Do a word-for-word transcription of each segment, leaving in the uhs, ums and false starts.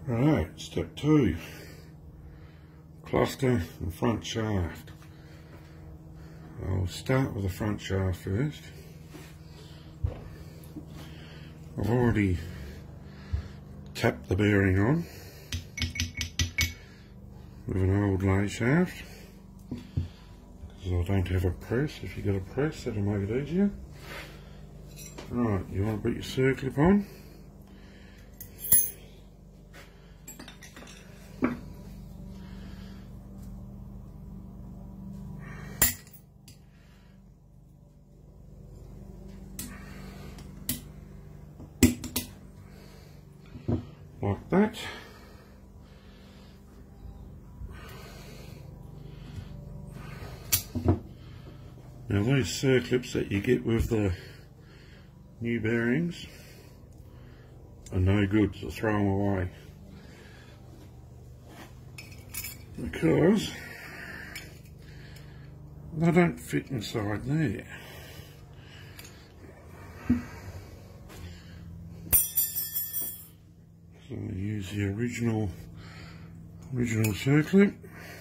Right, step two, cluster and front shaft. I'll start with the front shaft first. I've already tapped the bearing on with an old lay shaft because I don't have a press. If you've got a press, that'll make it easier. Right, you want to put your circlip on. Like that. Now these circlips that you get with the new bearings are no good, so throw them away, because they don't fit inside there. So I use the original original circlip.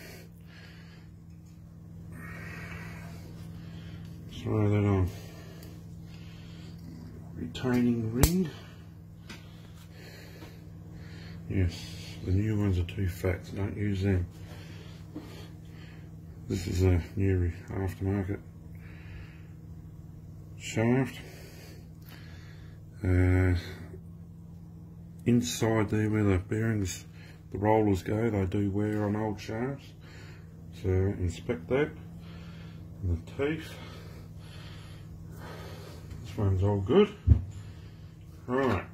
Throw that on. Retaining ring. Yes, the new ones are too fat, so don't use them. This is a new aftermarket shaft. Uh, inside there where the bearings, the rollers go, they do wear on old shafts. So inspect that. And the teeth. This one's all good. Right.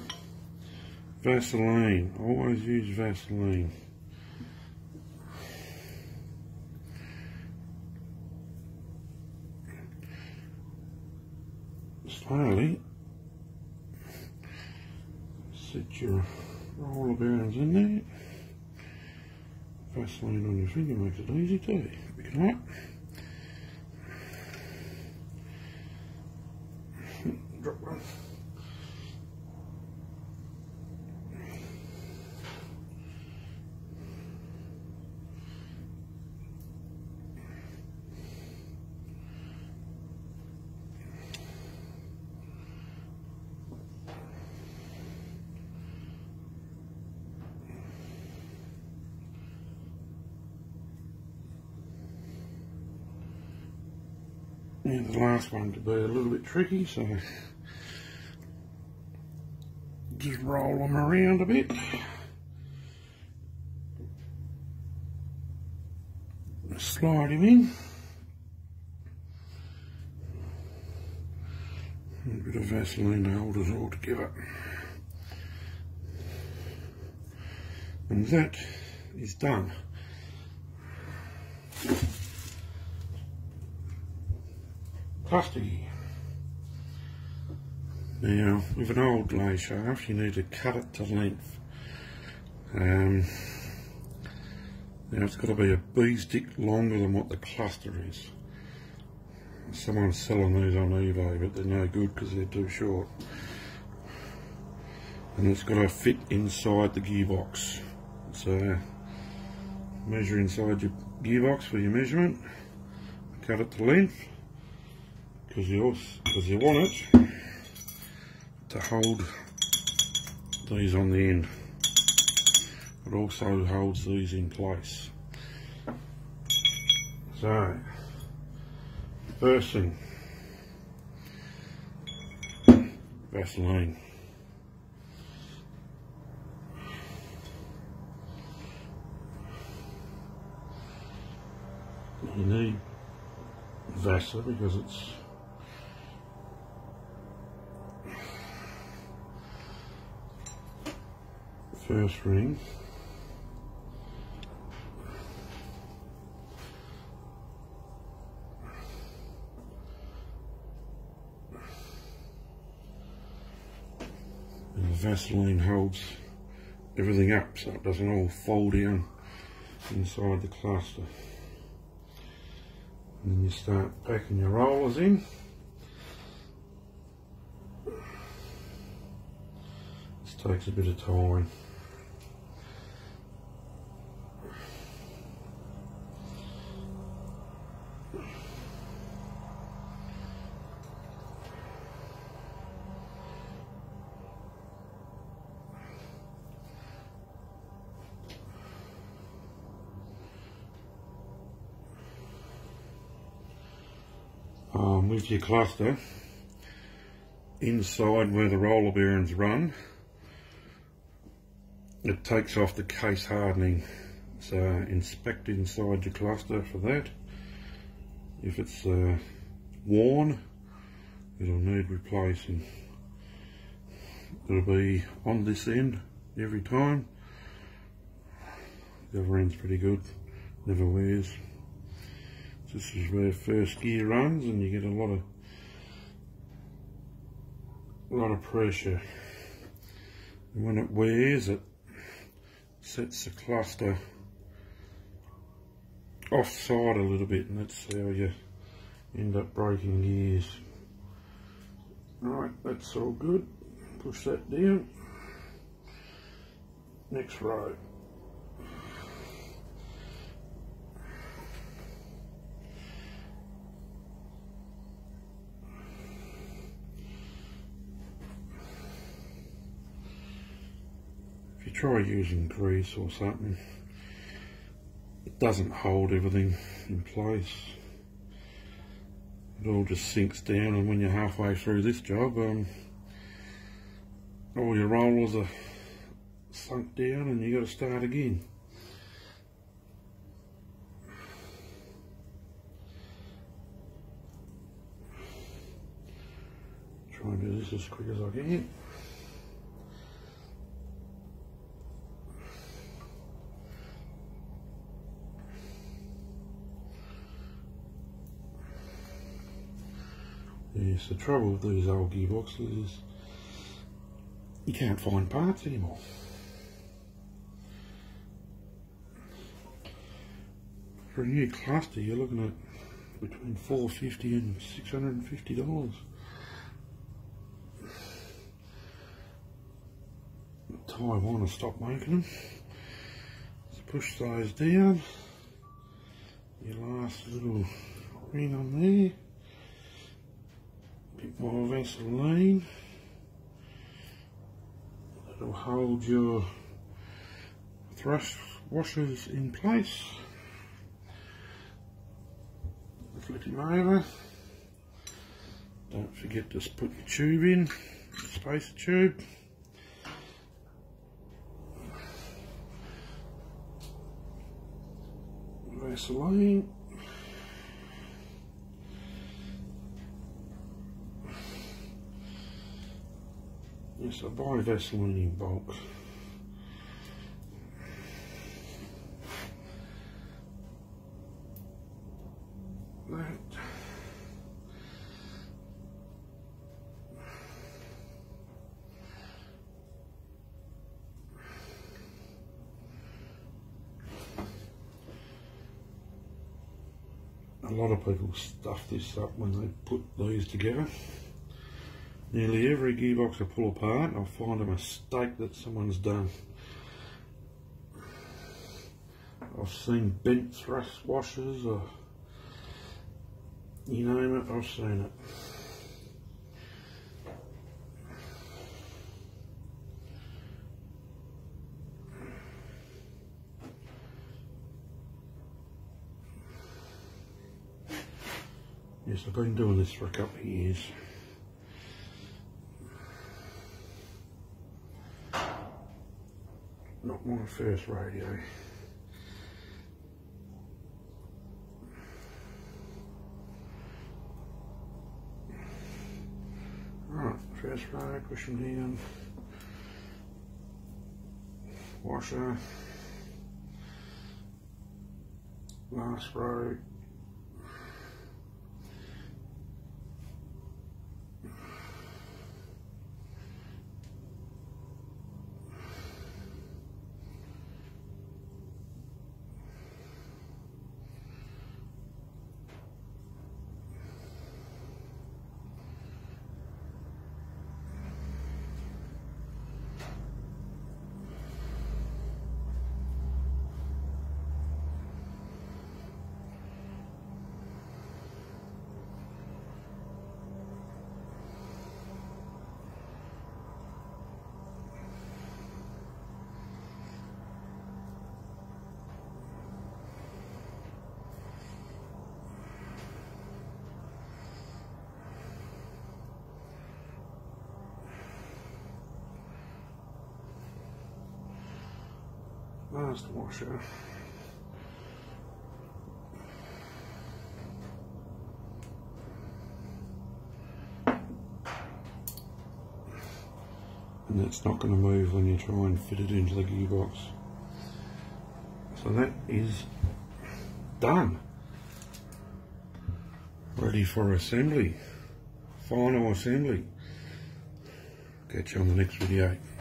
Vaseline. Always use Vaseline. Slowly set your roller bearings in there. Vaseline on your finger makes it easy too. Pick it up. Drop one. And the last one could be a little bit tricky, so just roll them around a bit. Slide him in. And a bit of Vaseline to hold us all together. And that is done. Cluster gear. Now, with an old lay shaft, you need to cut it to length. Um, now, it's got to be a B-stick longer than what the cluster is. Someone's selling these on eBay, but they're no good because they're too short. And it's got to fit inside the gearbox. So, measure inside your gearbox for your measurement. Cut it to length. Because you, because you want it to hold these on the end. It also holds these in place. So, first thing, Vaseline. You need Vaseline because it's first ring. And the Vaseline holds everything up so it doesn't all fall down inside the cluster. And then you start packing your rollers in. This takes a bit of time. um, with your cluster, inside where the roller bearings run, it takes off the case hardening. So inspect inside your cluster for that. If it's uh, worn, it'll need replacing. It'll be on this end every time. The other end's pretty good, never wears. This is where first gear runs, and you get a lot of a lot of pressure. And when it wears, it sets the cluster offside a little bit, and that's how you end up breaking gears. Right, that's all good. Push that down. Next row. If you try using grease or something, it doesn't hold everything in place. It all just sinks down, and when you're halfway through this job, um, all your rollers are sunk down and you got to start again. Try and do this as quick as I can. Yes, the trouble with these old gearboxes is you can't find parts anymore. For a new cluster, you're looking at between four hundred fifty dollars and six hundred fifty dollars. Taiwan will stop making them. So push those down. Your last little ring on there. A bit more Vaseline. That'll hold your thrust washers in place. Flip him over. Don't forget to put your tube in, spacer tube. Vaseline. Yes, I buy Vaseline in bulk. That. A lot of people stuff this up when they put these together. Nearly every gearbox I pull apart, I'll find a mistake that someone's done. I've seen bent thrust washers, or you name it, I've seen it. Yes, I've been doing this for a couple of years. Not my first radio. Right, first row, push them down. Washer. Last row. master washer. And that's not going to move when you try and fit it into the gearbox. So that is done. Ready for assembly. Final assembly. Catch you on the next video.